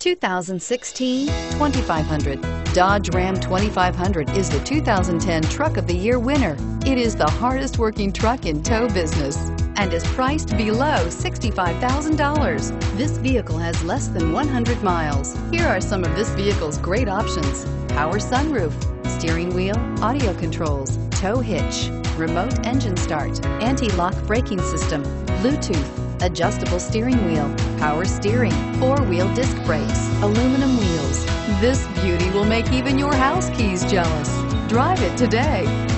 2016 2500. Dodge Ram 2500 is the 2010 Truck of the Year winner. It is the hardest working truck in tow business and is priced below $65,000. This vehicle has less than 100 miles. Here are some of this vehicle's great options: power sunroof, steering wheel audio controls, tow hitch, remote engine start, anti-lock braking system, Bluetooth, adjustable steering wheel, power steering, four-wheel disc brakes, aluminum wheels. This beauty will make even your house keys jealous. Drive it today.